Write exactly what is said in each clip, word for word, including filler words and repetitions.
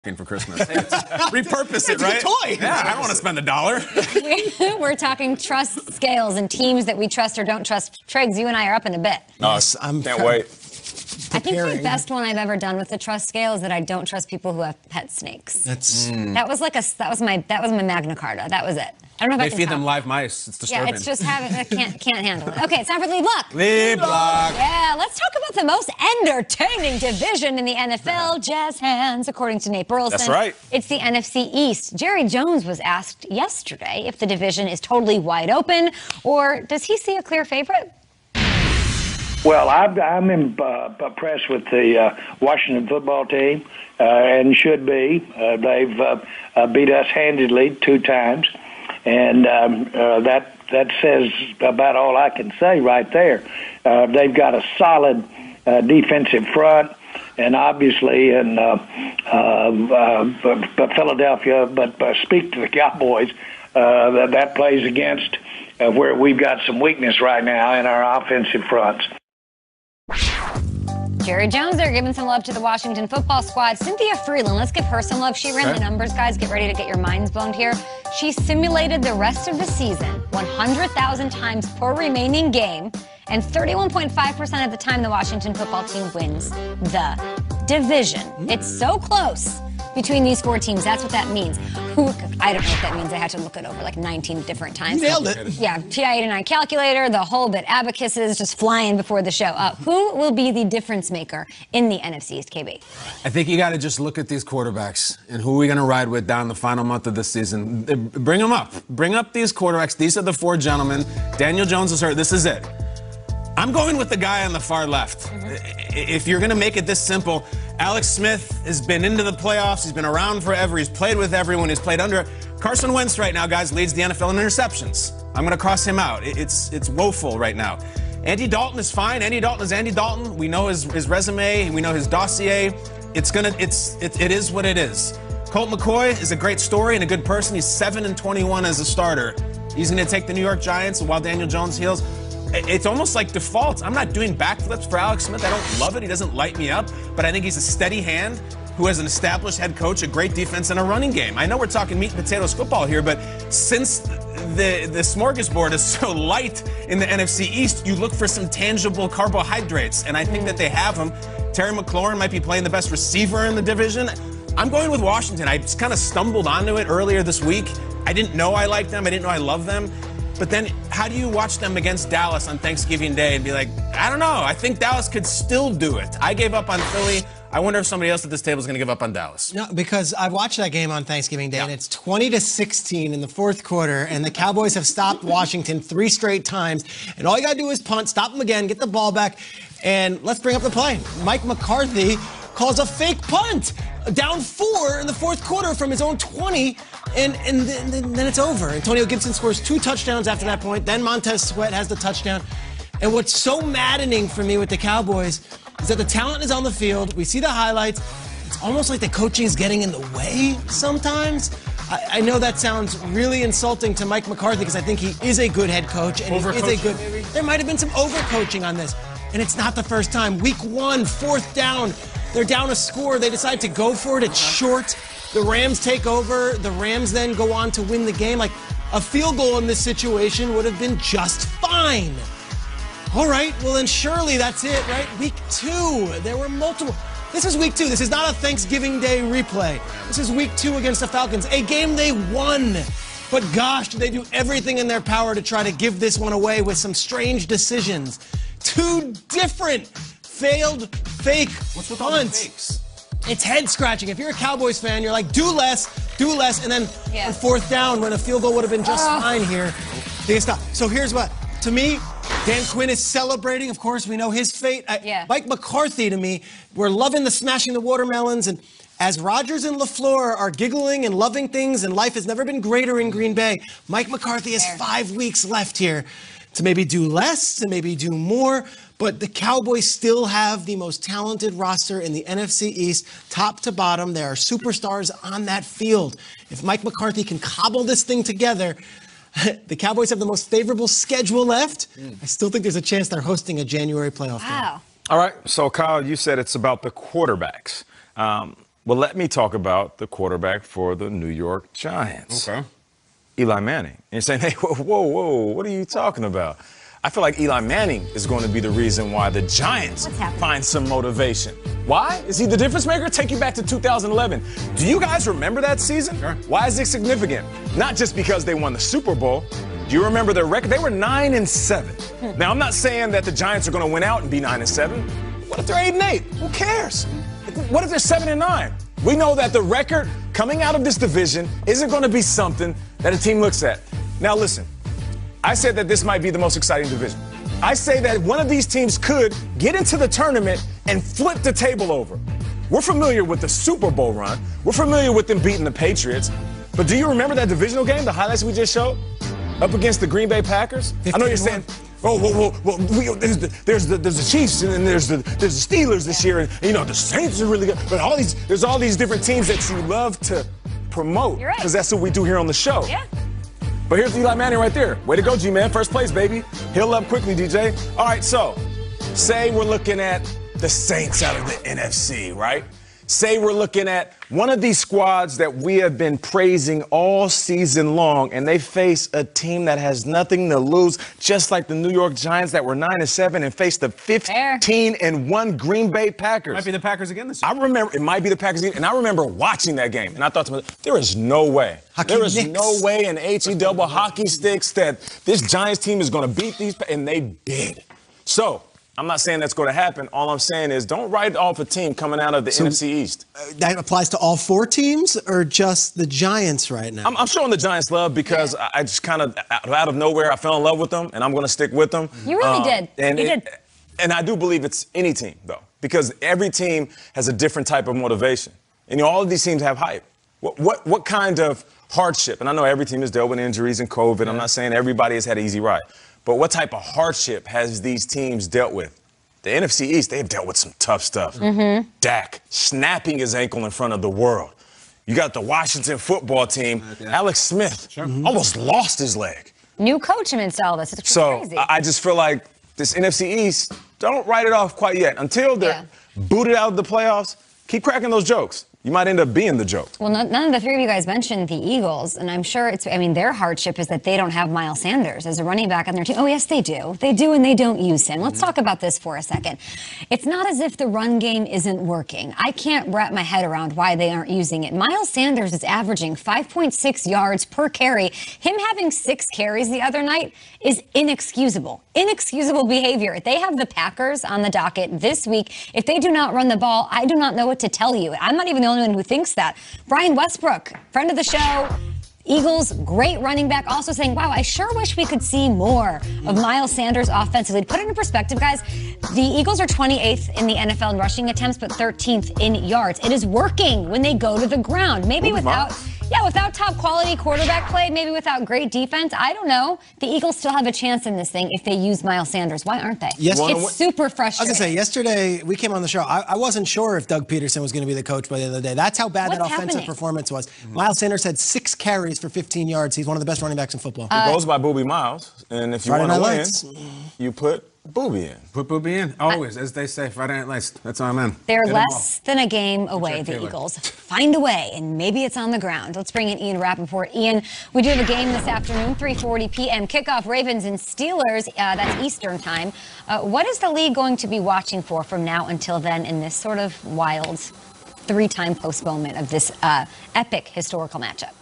for Christmas. Hey, repurpose it, right? It's a toy. Yeah, I don't want to spend a dollar. We're talking trust scales and teams that we trust or don't trust. Triggs, you and I are up in a bit. Yes, I'm Can't wait. I think the best one I've ever done with the trust scale is that I don't trust people who have pet snakes. That's mm. That was like a that was my that was my Magna Carta. That was it. I don't know if they I can feed tell. them live mice. It's disturbing. Yeah, it's just having I can't can't handle it. Okay, it's time for lead block. Lead block. Yeah, let's talk about the most entertaining division in the N F L, Jazz hands, according to Nate Burleson. That's right. It's the N F C East. Jerry Jones was asked yesterday if the division is totally wide open, or does he see a clear favorite? Well, I'm, I'm impressed with the uh, Washington football team, uh, and should be. Uh, they've uh, uh, beat us handedly two times, and um, uh, that that says about all I can say right there. Uh, they've got a solid uh, defensive front, and obviously in uh, uh, uh, Philadelphia, but uh, speak to the Cowboys, uh, that, that plays against uh, where we've got some weakness right now in our offensive fronts. Jerry Jones there giving some love to the Washington football squad. Cynthia Freeland, let's give her some love. She ran okay. the numbers, guys. Get ready to get your minds blown here. She simulated the rest of the season one hundred thousand times per remaining game, and thirty-one point five percent of the time the Washington football team wins the division. It's so close between these four teams. That's what that means. Who, I don't know what that means. I had to look it over like nineteen different times. You nailed it. Yeah, T I eighty-nine calculator, the whole bit. Abacuses just flying before the show. Uh, who will be the difference maker in the N F C East, K B? I think you got to just look at these quarterbacks and who are we going to ride with down the final month of the season. Bring them up. Bring up these quarterbacks. These are the four gentlemen. Daniel Jones is hurt. This is it. I'm going with the guy on the far left. Mm-hmm. If you're going to make it this simple, Alex Smith has been into the playoffs. He's been around forever. He's played with everyone. He's played under. Carson Wentz right now, guys, leads the N F L in interceptions. I'm going to cross him out. It's it's woeful right now. Andy Dalton is fine. Andy Dalton is Andy Dalton. We know his, his resume. We know his dossier. It's gonna. It's it, it is what it is. Colt McCoy is a great story and a good person. He's seven and twenty-one as a starter. He's going to take the New York Giants while Daniel Jones heals. It's almost like default. I'm not doing backflips for Alex Smith. I don't love it. He doesn't light me up. But I think he's a steady hand who has an established head coach, a great defense, and a running game. I know we're talking meat and potatoes football here, but since the, the smorgasbord is so light in the N F C East, you look for some tangible carbohydrates, and I think that they have them. Terry McLaurin might be playing the best receiver in the division. I'm going with Washington. I just kind of stumbled onto it earlier this week. I didn't know I liked them. I didn't know I loved them. But then how do you watch them against Dallas on Thanksgiving Day and be like, I don't know, I think Dallas could still do it. I gave up on Philly. I wonder if somebody else at this table is going to give up on Dallas. No, because I watched that game on Thanksgiving Day, yeah. and it's twenty to sixteen in the fourth quarter, and the Cowboys have stopped Washington three straight times. And all you got to do is punt, stop them again, get the ball back, and let's bring up the play. Mike McCarthy calls a fake punt, down four in the fourth quarter from his own twenty, and, and then, then it's over. Antonio Gibson scores two touchdowns after that point. Then Montez Sweat has the touchdown. And what's so maddening for me with the Cowboys is that the talent is on the field. We see the highlights. It's almost like the coaching is getting in the way sometimes. I, I know that sounds really insulting to Mike McCarthy because I think he is a good head coach and he is a good. Maybe? There might have been some overcoaching on this, and it's not the first time. Week one, fourth down. They're down a score. They decide to go for it. It's short. The Rams take over. The Rams then go on to win the game. Like, a field goal in this situation would have been just fine. All right, well, then surely that's it, right? Week two, there were multiple. This is week two. This is not a Thanksgiving Day replay. This is week two against the Falcons, a game they won. But gosh, did they do everything in their power to try to give this one away with some strange decisions. Two different failed fake What's with all the punts. fakes? It's head scratching. If you're a Cowboys fan, you're like, do less, do less, and then Yeah. on fourth down when a field goal would have been just Oh. fine here, they stop. So here's what, to me, Dan Quinn is celebrating. Of course, we know his fate. I, Yeah. Mike McCarthy, to me, we're loving the smashing the watermelons, and as Rodgers and LaFleur are giggling and loving things, and life has never been greater in Green Bay, Mike McCarthy has Fair. five weeks left here to maybe do less, to maybe do more. But the Cowboys still have the most talented roster in the N F C East, top to bottom. There are superstars on that field. If Mike McCarthy can cobble this thing together, the Cowboys have the most favorable schedule left. Mm. I still think there's a chance they're hosting a January playoff game. Wow. All right, so Kyle, you said it's about the quarterbacks. Um, Well, let me talk about the quarterback for the New York Giants. Okay. Eli Manning. And you're saying, hey, whoa, whoa, whoa, what are you talking about? I feel like Eli Manning is going to be the reason why the Giants find some motivation. Why? Is he the difference maker? Take you back to two thousand eleven. Do you guys remember that season? Sure. Why is it significant? Not just because they won the Super Bowl. Do you remember their record? They were nine and seven. Now, I'm not saying that the Giants are going to win out and be nine and seven. What if they're eight and eight? Who cares? What if they're seven and nine? We know that the record coming out of this division isn't going to be something that a team looks at. Now, listen. I said that this might be the most exciting division. I say that one of these teams could get into the tournament and flip the table over. We're familiar with the Super Bowl run. We're familiar with them beating the Patriots. But do you remember that divisional game, the highlights we just showed, up against the Green Bay Packers? I know you're saying, oh, well, well, well we, there's, the, there's, the, there's the Chiefs and then there's the, there's the Steelers this year. And, you know, the Saints are really good. But all these, there's all these different teams that you love to promote. You're right. Because that's what we do here on the show. Yeah. But here's Eli Manning right there. Way to go, G-Man. First place, baby. Heal up quickly, D J. All right, so say we're looking at the Saints out of the N F C, right? Say we're looking at one of these squads that we have been praising all season long, and they face a team that has nothing to lose, just like the New York Giants that were nine and seven and faced the fifteen and one Green Bay Packers. Might be the Packers again this year. I remember, it might be the Packers again, and I remember watching that game, and I thought to myself, there is no way. Hockey there is Knicks. no way in H E double hockey sticks that this Giants team is going to beat these, and they did. So, I'm not saying that's going to happen. All I'm saying is don't write off a team coming out of the So, N F C East. Uh, that applies to all four teams or just the Giants right now? I'm, I'm showing the Giants love because I, I just kind of, out, out of nowhere, I fell in love with them, and I'm going to stick with them. You really Um, did. And you it- did. And I do believe it's any team, though, because every team has a different type of motivation. And you know, all of these teams have hype. What, what, what kind of hardship? And I know every team has dealt with injuries and COVID. I'm not saying everybody has had an easy ride. But what type of hardship has these teams dealt with? The N F C East, they've dealt with some tough stuff. Mm-hmm. Dak snapping his ankle in front of the world. You got the Washington football team. Yeah. Alex Smith Sure. almost lost his leg. New coach amidst all this. It's So crazy. I I just feel like this N F C East, don't write it off quite yet. Until they're Yeah. booted out of the playoffs, keep cracking those jokes. You might end up being the joke. Well, no, none of the three of you guys mentioned the Eagles, and I'm sure it's, I mean, their hardship is that they don't have Miles Sanders as a running back on their team. Oh, yes, they do. They do, and they don't use him. Let's talk about this for a second. It's not as if the run game isn't working. I can't wrap my head around why they aren't using it. Miles Sanders is averaging five point six yards per carry. Him having six carries the other night is inexcusable. Inexcusable behavior. They have the Packers on the docket this week. If they do not run the ball, I do not know what to tell you. I'm not even the only one who thinks that. Brian Westbrook, friend of the show, Eagles, great running back, also saying, wow, I sure wish we could see more of Miles Sanders offensively. To put it in perspective, guys, the Eagles are twenty-eighth in the N F L in rushing attempts, but thirteenth in yards. It is working when they go to the ground. Maybe Ooh, without... Miles. Yeah, without top quality quarterback play, maybe without great defense, I don't know. The Eagles still have a chance in this thing if they use Miles Sanders. Why aren't they? Yes. It's super I was frustrating. going to say, yesterday we came on the show. I, I wasn't sure if Doug Peterson was going to be the coach by the end of the day. That's how bad What's that offensive happening? performance was. Miles Sanders had six carries for fifteen yards. He's one of the best running backs in football. Uh, It goes by Booby Miles. And if you Friday want to Night win, Lights. you put Booby in. Put Booby in. Always, as they say, Friday Night Lights. That's all I'm in. They're Get 'em less than a game away, Jack the Taylor. Eagles. Find a way, and maybe it's on the ground. Let's bring in Ian Rappaport. Ian, we do have a game this afternoon, three forty p.m. Kickoff, Ravens and Steelers. Uh, that's Eastern time. Uh, what is the league going to be watching for from now until then in this sort of wild three-time postponement of this uh, epic historical matchup?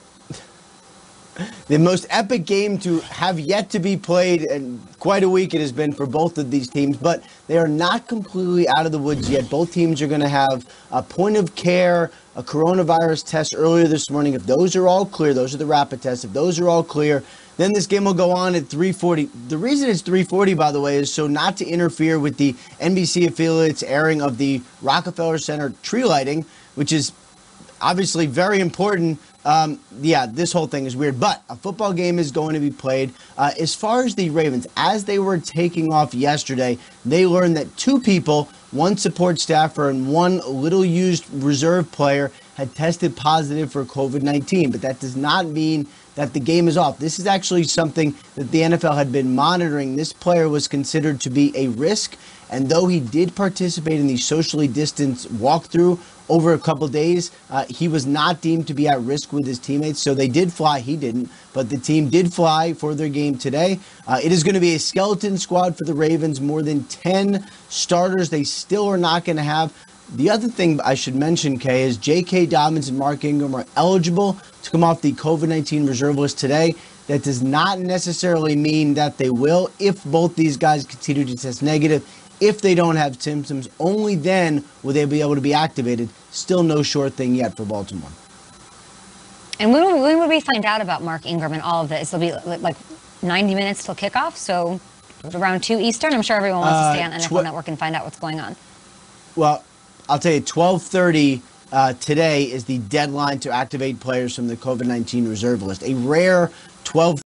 The most epic game to have yet to be played, and quite a week it has been for both of these teams, but they are not completely out of the woods yet. Both teams are going to have a point of care, a coronavirus test earlier this morning. If those are all clear, those are the rapid tests, if those are all clear, then this game will go on at three forty. The reason it's three forty, by the way, is so not to interfere with the N B C affiliates airing of the Rockefeller Center tree lighting, which is obviously very important. Um, yeah, this whole thing is weird, but a football game is going to be played. Uh, as far as the Ravens, as they were taking off yesterday, they learned that two people, one support staffer and one little used reserve player, had tested positive for COVID nineteen, but that does not mean that the game is off. This is actually something that the N F L had been monitoring. This player was considered to be a risk, and though he did participate in the socially distanced walkthrough over a couple days. Uh, he was not deemed to be at risk with his teammates, so they did fly. He didn't, but the team did fly for their game today. Uh, it is going to be a skeleton squad for the Ravens, more than ten starters they still are not going to have. The other thing I should mention, Kay, is J K. Dobbins and Mark Ingram are eligible to come off the COVID nineteen reserve list today. That does not necessarily mean that they will if both these guys continue to test negative. If they don't have symptoms, only then will they be able to be activated. Still no sure thing yet for Baltimore. And when, when would we find out about Mark Ingram and all of this? It'll be like ninety minutes till kickoff, so around two Eastern. I'm sure everyone wants to stay on N F L Uh, tw- Network and find out what's going on. Well, I'll tell you, twelve thirty uh, today is the deadline to activate players from the COVID nineteen reserve list. A rare twelve